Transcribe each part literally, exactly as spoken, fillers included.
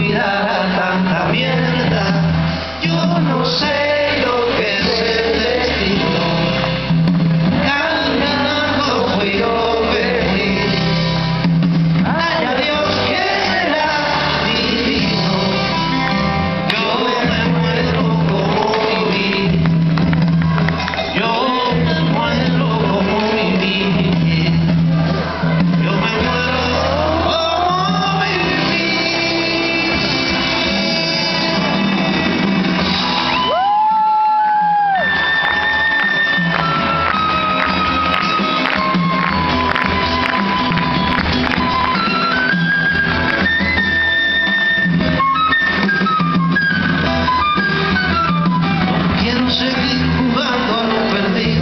olvidar a tanta mierda. Yo no sé lo que es el destino. Caminando fui yo feliz. Allá Dios quiera divino. Yo me muero como viví. Yo me muero como viví. Yo me muero como viví. Quiero seguir jugando a lo perdido.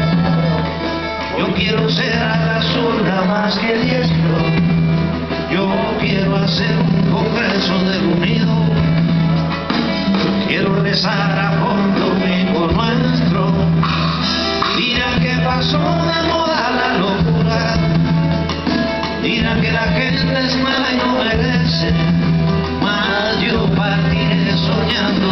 Yo quiero ser a la zurda más que diestro. Yo quiero hacer un congreso del unido. Quiero rezar a fondo mismo nuestro. Dirán que pasó de moda la locura. Dirán que la gente es mala y no merece. Mas yo partiré soñando